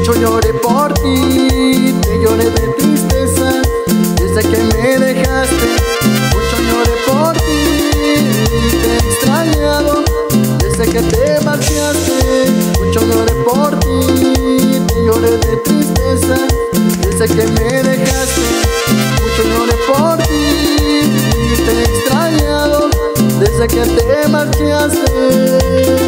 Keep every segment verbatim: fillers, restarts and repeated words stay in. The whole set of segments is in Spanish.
Mucho lloré por ti, te lloré de tristeza, desde que me dejaste. Mucho lloré por ti, te he extrañado, desde que te marchaste. Mucho lloré por ti, te lloré de tristeza, desde que me dejaste. Mucho lloré por ti, te he extrañado, desde que te marchaste.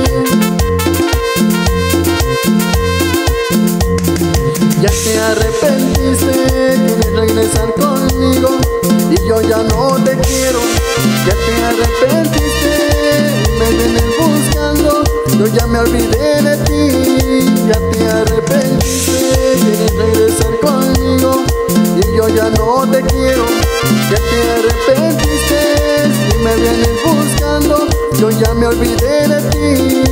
Ya te arrepentiste, quieres regresar conmigo y yo ya no te quiero. Ya te arrepentiste, me vienes buscando, yo ya me olvidé de ti. Ya te arrepentiste, quieres regresar conmigo y yo ya no te quiero. Ya te arrepentiste y me vienes buscando, yo ya me olvidé de ti.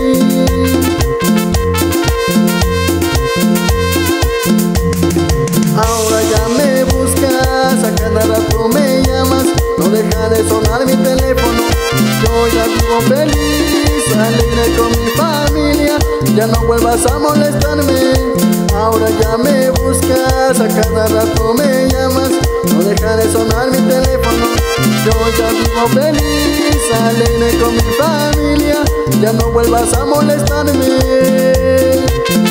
Ahora ya me buscas, a cada rato me llamas, no deja de sonar mi teléfono. Yo ya vivo feliz, alegre con mi familia, ya no vuelvas a molestarme. Ahora ya me buscas, a cada rato me llamas, no deja de sonar mi teléfono. Yo ya vivo feliz, alegre con mi familia, ya no vuelvas a molestarme.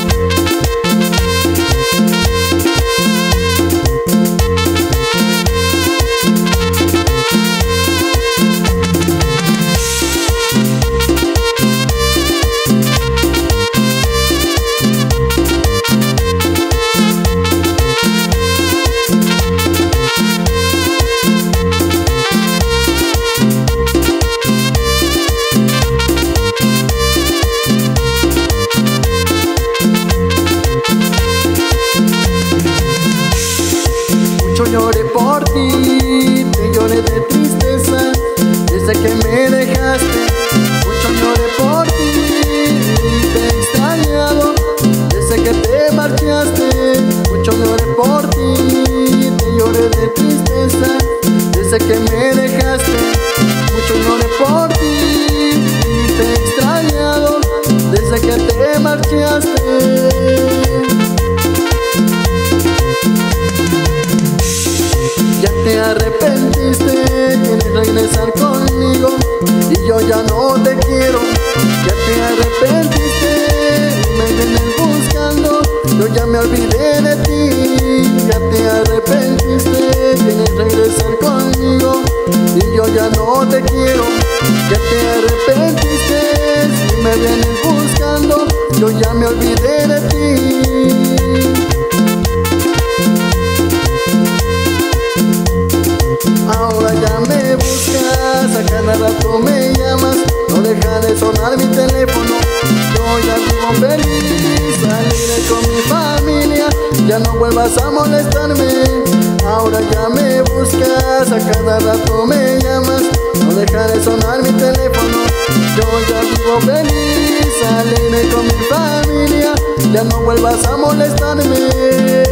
Mucho lloré por ti, te lloré de tristeza, desde que me dejaste. Mucho lloré por ti, te he extrañado, desde que te marchaste. Mucho lloré por ti, te lloré de tristeza, desde que me dejaste. Mucho lloré por ti, te he extrañado, desde que te marchaste. Ya te arrepentiste, quieres regresar conmigo y yo ya no te quiero. Ya te arrepentiste, me vienes buscando, yo ya me olvidé de ti. Ya te arrepentiste, quieres regresar conmigo y yo ya no te quiero. Ya te arrepentiste, me vienes buscando, yo ya me olvidé de ti. Ahora ya me buscas, a cada rato me llamas, no deja de sonar mi teléfono. Yo ya vivo feliz, alegre con mi familia, ya no vuelvas a molestarme. Ahora ya me buscas, a cada rato me llamas, no deja de sonar mi teléfono. Yo ya vivo feliz, alegre con mi familia, ya no vuelvas a molestarme.